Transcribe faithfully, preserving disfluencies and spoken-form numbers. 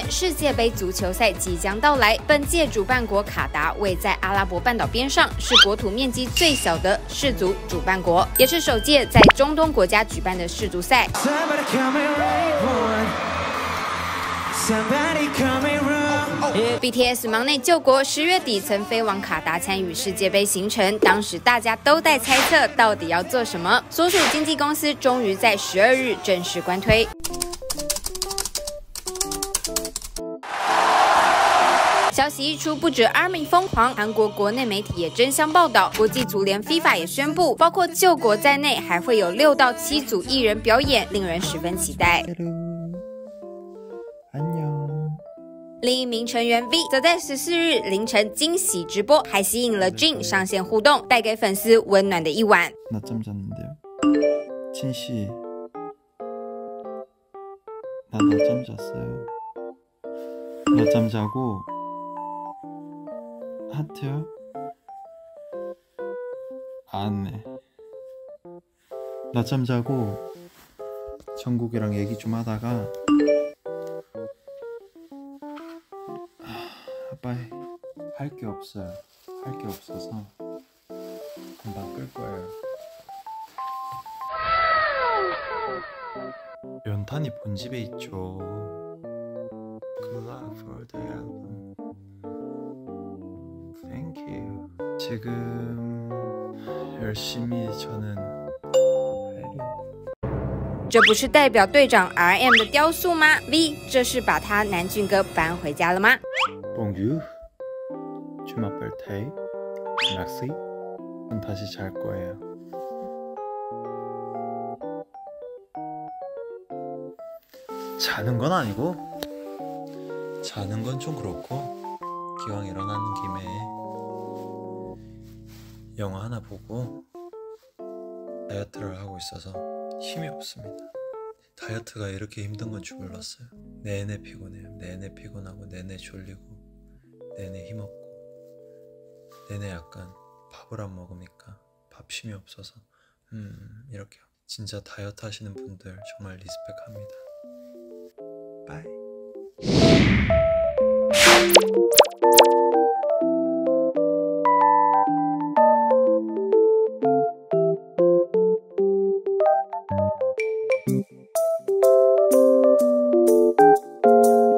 年世界杯足球赛即将到来，本届主办国卡达位在阿拉伯半岛边上，是国土面积最小的世足主办国，也是首届在中东国家举办的世足赛。B T S 忙内救国，十月底曾飞往卡达参与世界杯行程，当时大家都在猜测到底要做什么。所属经纪公司终于在十二日正式官推。消息一出，不止 ARMY 疯狂，韩国国内媒体也争相报道。国际足联 FIFA 也宣布，包括救国在内，还会有六到七组艺人表演，令人十分期待。另一名成員 V 则在十四日凌晨惊喜直播，还吸引了 Jin 上线互动，带给粉丝温暖的一晚。 나잠자고나잠자고정국이랑얘기좀하다가 아빠 할 게 없어요. 할 게 없어서 금방 끌 거예요. 연탄이 본집에 있죠. Good luck for the album. Thank you. 지금 열심히 저는 这不是代表队长 R M 的雕塑吗 ？V 这是把他南俊哥搬回家了吗？ Bonjour, je m'appelle Tay. Merci. 전 다시 잘 거예요. 자는 건 아니고 자는 건 좀 그렇고 기왕 일어나는 김에 영화 하나 보고 다이어트를 하고 있어서 힘이 없습니다. 다이어트가 이렇게 힘든 건 줄 몰랐어요. 내내 피곤해요. 내내 피곤하고 내내 졸리고 내내 힘없고 내내 약간 밥을 안 먹으니까 밥심이 없어서 음 이렇게 진짜 다이어트 하시는 분들 정말 리스펙합니다. 바이.